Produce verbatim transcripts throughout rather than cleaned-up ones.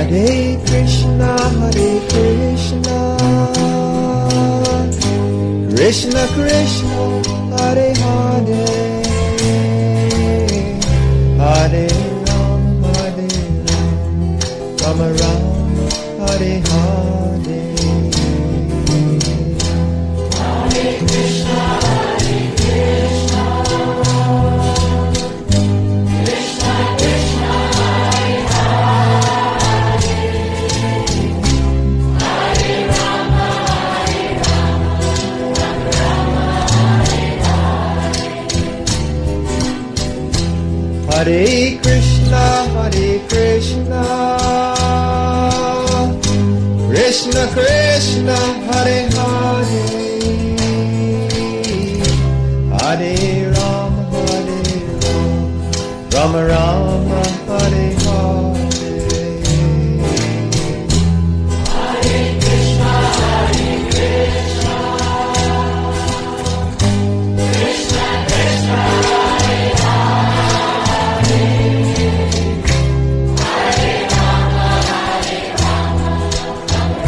Hare Krishna, Hare Krishna, Krishna Krishna, Hare Hare, Hare Ram, Hare Ram, Rama Rama, Hare Hare. Hare Krishna, Hare Krishna, Krishna Krishna, Hare Hare, Hare Rama, Hare Rama, Rama Rama, Hare Hare. Hare Krishna, Hare Krishna, Krishna Krishna, Hare Hare, Hare Rama, Hare Rama, Rama Rama, Hare Hare. Hare Krishna, Hare Krishna, Krishna Krishna, Hare Hare, Hare Rama, Hare Rama,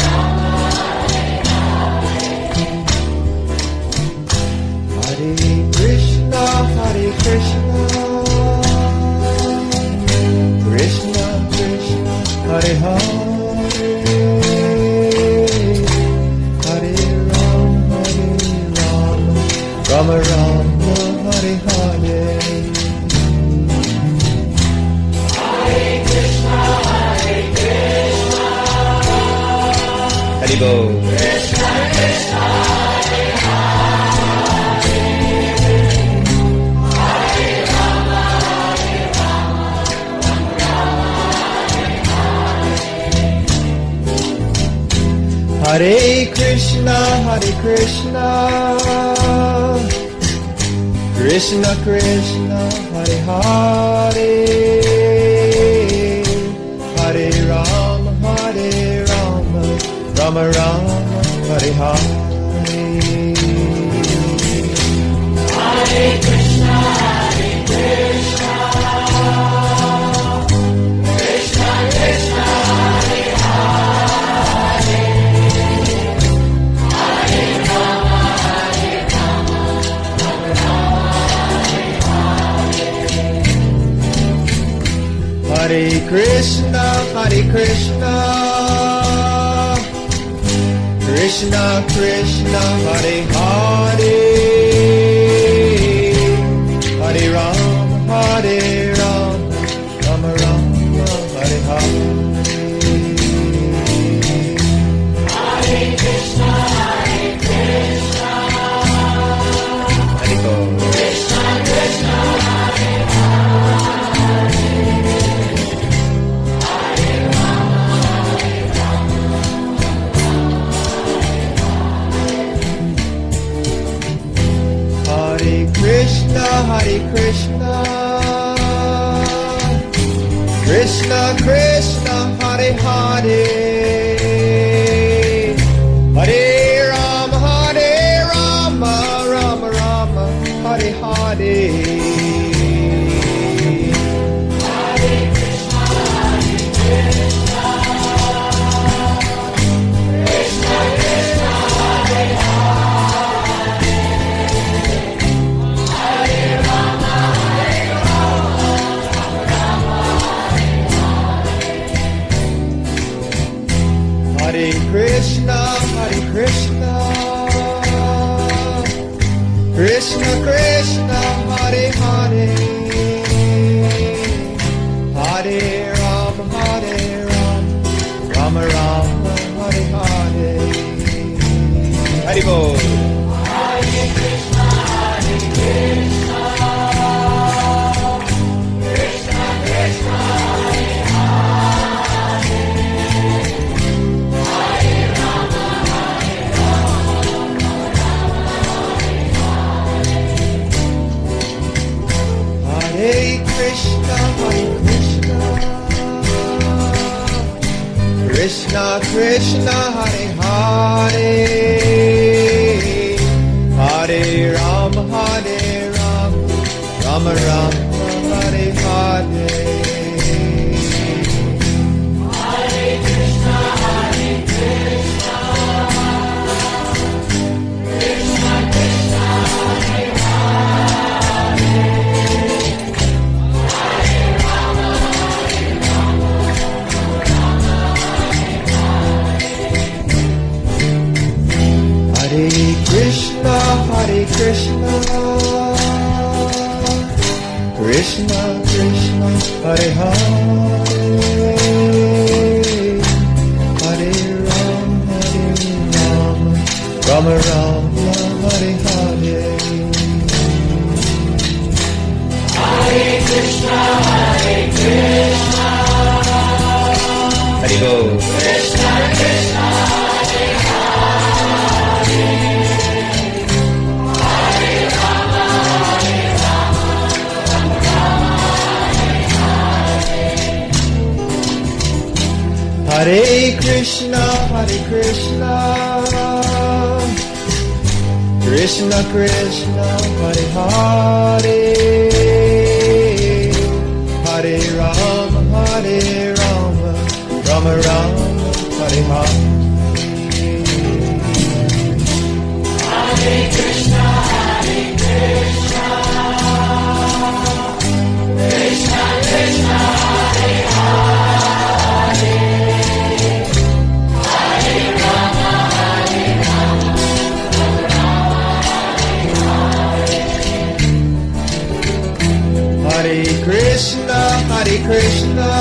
Hare Krishna, Hare Krishna, Krishna Krishna, Hare Hare, Hare Rama, Hare Rama, Rama Rama, Hare Hare. Hare Krishna, Hare Krishna, Hare Bol. Krishna Krishna, Hare Hare, Hare Rama, Hare Rama, Rama Rama, Hare Hare. Hare Krishna, Hare Krishna, Krishna Krishna, Hare Hare, Hare Rama, Hare Rama, Rama Rama, Hare Hare. Hare Krishna, Hare Krishna, Krishna Krishna, Hare Hare, Hare Rama, Hare Rama, Rama Rama, Hare Hare. Hare Krishna, Hare Krishna, Krishna Krishna, Hare Hare, Hare Rama, Hare Rama, Rama Rama, Hare Hare. Hare Krishna, Hare Krishna, Hare Bol. Krishna Krishna, Hare Hare, Hare Rama, Hare Hare Krishna, Hare Krishna, Krishna Krishna, Hare Hare, Hare Rama, Hare Rama, Rama Rama, Hare Hare. Hare Krishna, Hare Krishna, Krishna Krishna, Hare Hare, Hare Rama, Hare Rama, Rama Rama, Hare Hare. Hare Krishna, Hare Krishna, Krishna Krishna, Hare Hare, Hare Rama, Hare Rama, Rama Rama, Hare Hare. Hare Bol. Hare Krishna, Hare Krishna, Krishna Krishna, Hare Hare, Hare Rama, Hare Rama, Rama Rama, Hare Hare. Hare Krishna, Hare Krishna, Krishna Krishna, Hare Hare, Hare Rama, Hare Rama, Rama Rama, Hare Hare. Hare Krishna, Krishna, Hare Hare, Hare Ram, Hare Ram, Rama Rama, Hare Hare. Hare Krishna, Hare Krishna, Hare Go. Krishna Krishna, Hare Hare, Hare Rama, Hare Rama, Rama Rama, Hare Hare. Hare Krishna, Hare Krishna, Krishna Krishna, Hare Hare, Hare Rama, Hare Rama, Rama Rama, Hare Hare. Hare Krishna, Hare Krishna, Krishna Krishna, Hare Hare, Hare Rama, Hare Rama, Rama Rama, Hare Hare Krishna, Hare Krishna,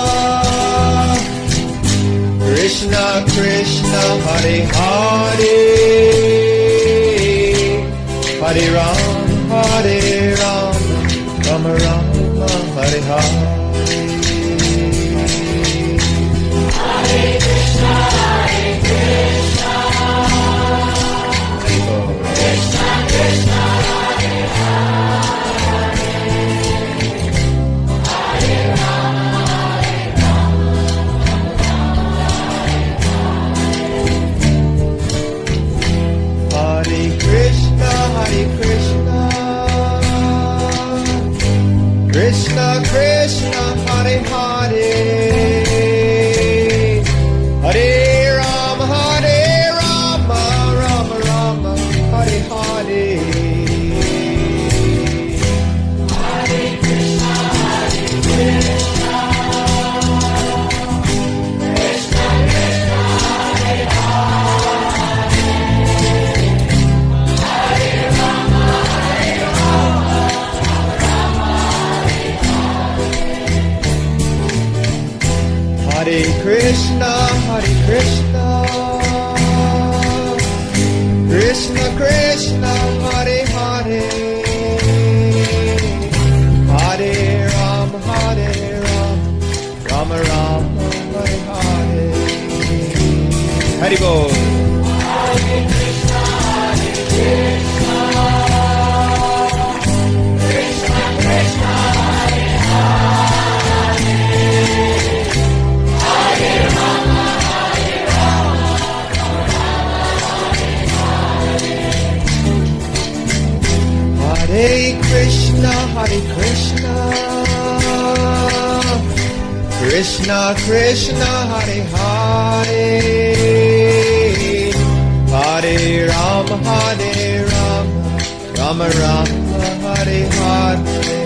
Krishna Krishna, Hare Hare, Hare Rama, Hare Rama, Rama Rama, Hare Hare. Hare Krishna, Hare Krishna, Krishna Krishna, Hare Hare, Hare Rama, Hare Rama, Hare Krishna, Hare Krishna, Krishna Krishna, Hare Hare, Hare Rama, Hare Rama, Rama Rama, Hare Hare. Hare Krishna, Hare Krishna, Krishna Krishna, Hare Hare, Hare Rama, Hare Rama, Rama Rama, Hare Hare Krishna, Hare Krishna, Krishna Krishna, Hare Hare, Hare Rama, Hare Rama, Rama Rama, Hare Hare. Hare Bol. Hare Krishna, Hare Krishna, Krishna Krishna, Hare Hare, Hare Rama, Hare Rama, Rama Rama, Hare Hare Krishna, Hare Krishna, Krishna Krishna, Hare Hare, Hare Rama, Hare Rama, Rama Rama, Hare Hare.